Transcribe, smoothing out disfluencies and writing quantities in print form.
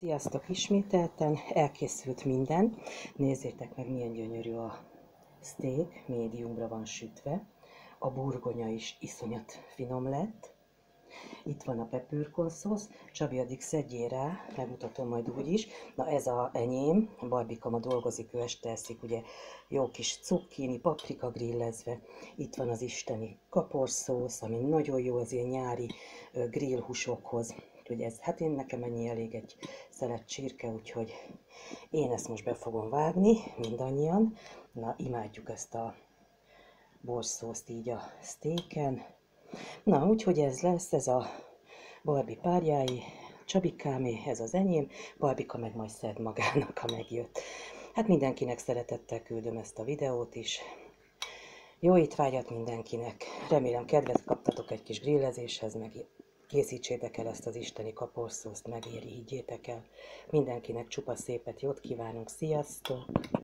Sziasztok ismételten, elkészült minden. Nézzétek meg, milyen gyönyörű a steak, médiumra van sütve. A burgonya is iszonyat finom lett. Itt van a peppercorn-szósz, Csabi addig szedjél rá, megmutatom majd úgy is. Na ez a enyém, Barbika ma dolgozik, ő este eszik, ugye jó kis cukkini, paprika grillezve. Itt van az isteni kaporszósz, ami nagyon jó az ilyen nyári grillhúsokhoz. Úgyhogy ez, hát nekem ennyi elég egy szelet csirke, úgyhogy én ezt most be fogom vágni, mindannyian. Na, imádjuk ezt a borszószt így a steaken. Na, úgyhogy ez lesz, ez a Barbie párjái, Csabikámé, ez az enyém, Barbika meg majd szed magának, ha megjött. Hát mindenkinek szeretettel küldöm ezt a videót is. Jó étvágyat mindenkinek, remélem kedvet kaptatok egy kis grillezéshez, meg készítsétek el ezt az isteni kaporszószt, megéri, higgyétek el. Mindenkinek csupa szépet, jót kívánunk, sziasztok!